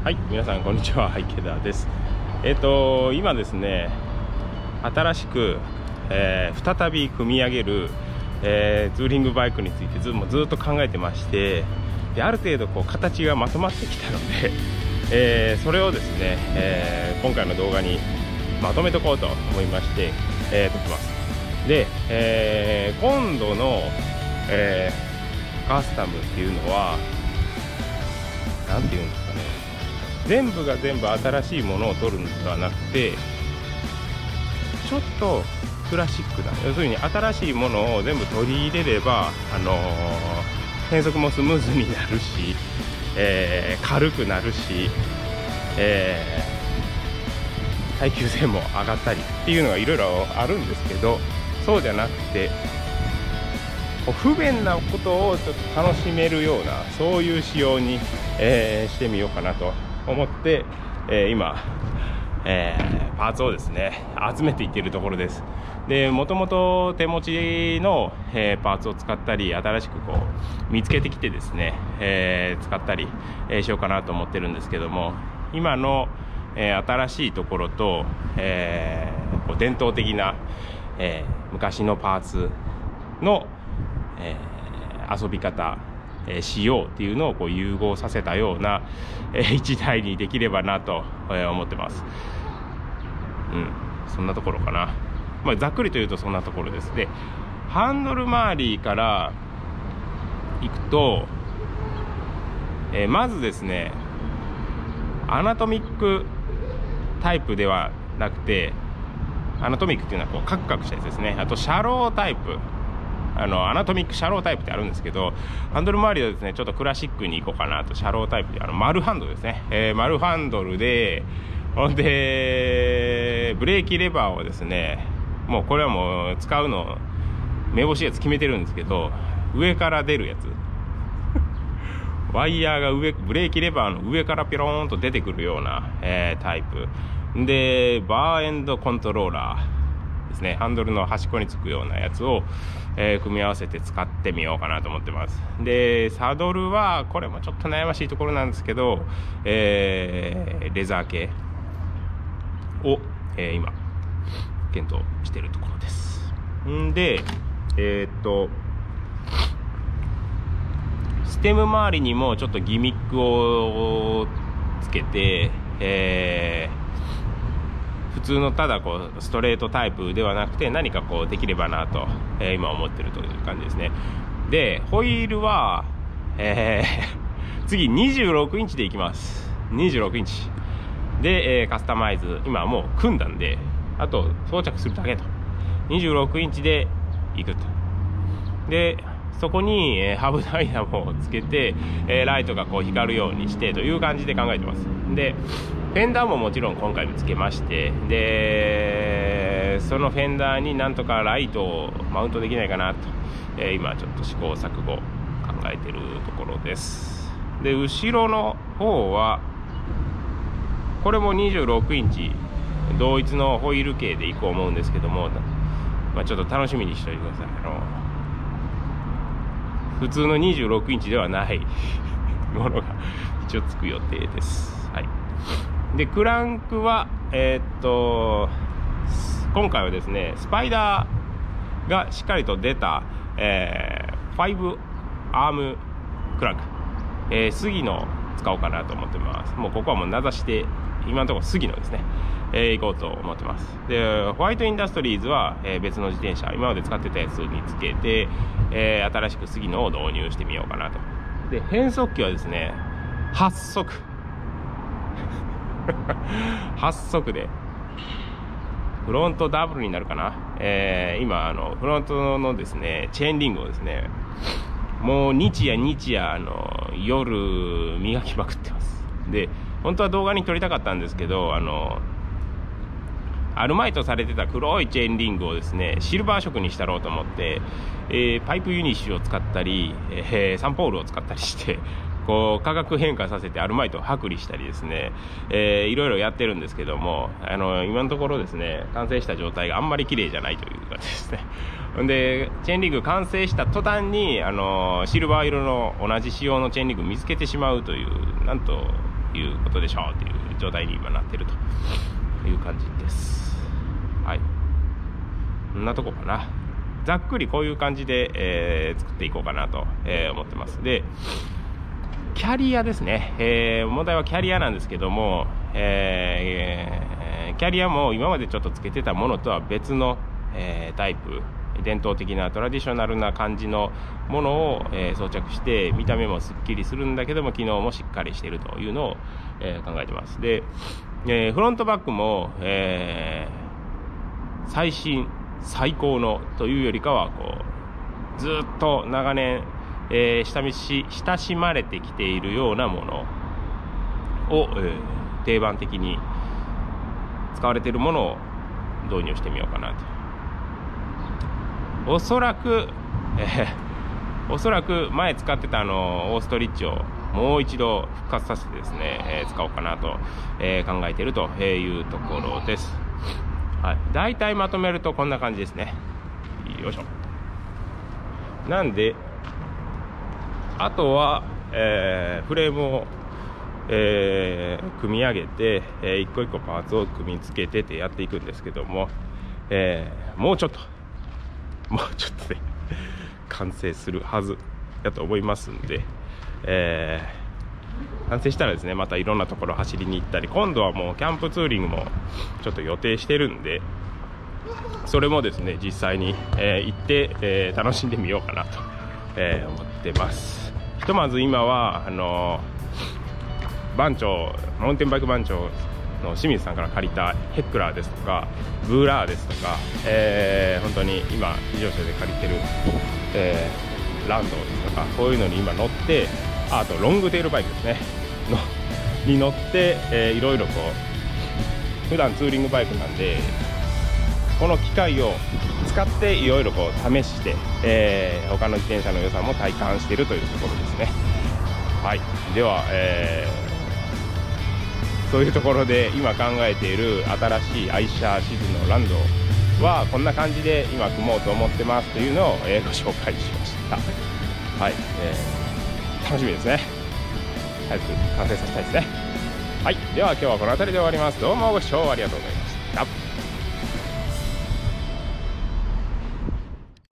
はい、皆さんこんにちは、池田です。今ですね、新しく、再び組み上げる、ツーリングバイクについてずっと考えてまして、である程度形がまとまってきたので、それをですね、今回の動画にまとめとこうと思いまして、撮ってます。で、今度の、カスタムっていうのは何て言うんですかね、全部が全部新しいものを取るのではなくて、ちょっとクラシックな、要するに新しいものを全部取り入れれば、変速もスムーズになるし、軽くなるし、耐久性も上がったりっていうのがいろいろあるんですけど、そうじゃなくて不便なことをちょっと楽しめるような、そういう仕様に、してみようかなと思って、今、パーツをですね集めていっているところです。で、もともと手持ちの、パーツを使ったり、新しく見つけてきてですね、使ったり、しようかなと思ってるんですけども、今の、新しいところと、伝統的な、昔のパーツの、遊び方、仕様っていうのを融合させたような、一台にできればなと、思ってます。そんなところかな。ざっくりと言うとそんなところです。で、ハンドル周りからいくと、まずですね、アナトミックタイプではなくて、アナトミックっていうのはカクカクしたやつですね。あとシャロータイプ、アナトミックシャロータイプってあるんですけど、ハンドル周りはですねちょっとクラシックに行こうかなと。シャロータイプで丸ハンドルですね、丸ハンドルで、ほんでブレーキレバーをですね、もうこれはもう使うの目星やつ決めてるんですけど、上から出るやつワイヤーがブレーキレバーの上からピローンと出てくるような、タイプで、バーエンドコントローラーですね、ハンドルの端っこにつくようなやつを、組み合わせて使ってみようかなと思ってます。で、サドルはこれもちょっと悩ましいところなんですけど、レザー系を、今検討しているところです。で、ステム周りにもちょっとギミックをつけて、普通のただストレートタイプではなくて、何かできればなと、今思ってるという感じですね。で、ホイールは、次26インチでいきます。26インチで、カスタマイズ今はもう組んだんで、あと装着するだけと。26インチでいくと。で、そこに、ハブダイナモをつけて、ライトが光るようにしてという感じで考えてます。で、フェンダーももちろん今回もつけまして、でそのフェンダーになんとかライトをマウントできないかなと、今ちょっと試行錯誤考えてるところです。で、後ろの方はこれも26インチ同一のホイール系でいこう思うんですけども、ちょっと楽しみにしておいてください。普通の26インチではないものが一応つく予定です。はい。で、クランクは今回はですねスパイダーがしっかりと出た、5アームクランク、杉野使おうかなと思ってます。もうここはもう名指しで今のところ杉野ですね、行こうと思ってます。で、ホワイトインダストリーズは、別の自転車、今まで使ってたやつにつけて、新しく杉野を導入してみようかなと。で、変速機はですね8速8速でフロントダブルになるかな。今フロントのですねチェーンリングをですね、もう日夜夜磨きまくってます。で、本当は動画に撮りたかったんですけど、アルマイトされてた黒いチェーンリングをですねシルバー色にしたろうと思って、パイプユニッシュを使ったり、サンポールを使ったりして価格変化させてアルマイトを剥離したりですね、いろいろやってるんですけども、今のところですね完成した状態があんまり綺麗じゃないという感じですね。で、チェーンリング完成した途端にシルバー色の同じ仕様のチェーンリング見つけてしまうという、なんということでしょうという状態に今なってるという感じです。はい、こんなとこかな。ざっくりこういう感じで、作っていこうかなと、思ってます。でキャリアですね、問題はキャリアなんですけども、キャリアも今までちょっとつけてたものとは別の、タイプ、伝統的なトラディショナルな感じのものを、装着して見た目もすっきりするんだけども機能もしっかりしているというのを、考えてます。で、フロントバックも、最新最高のというよりかはこうずっと長年、親しまれてきているようなものを、定番的に使われているものを導入してみようかなと。おそらく前使ってたオーストリッチをもう一度復活させてですね、使おうかなと、考えているというところです。はい、だいたいまとめるとこんな感じですね。よいしょ。なんであとは、フレームを、組み上げて、一個一個パーツを組み付けてってやっていくんですけども、もうちょっとで完成するはずだと思いますんで、完成したらですね、またいろんなところ走りに行ったり、今度はもうキャンプツーリングもちょっと予定してるんで、それもですね実際に、行って、楽しんでみようかなと、思ってます。ひとまず今はマウンテンバイク番長の清水さんから借りたヘックラーですとかブーラーですとか、本当に今自動車で借りてる、ランドですとかこういうのに今乗って、あとロングテールバイクですねに乗って、いろいろこう普段ツーリングバイクなんでこの機械を使っていろいろこう試して、他の自転車の良さも体感しているというところですね。はい、では、そういうところで今考えている新しい愛車シズのランドはこんな感じで今組もうと思ってますというのを、ご紹介しました。はい、楽しみですね。早く完成させたいですね。はい、では今日はこの辺りで終わります。どうもご視聴ありがとうございました。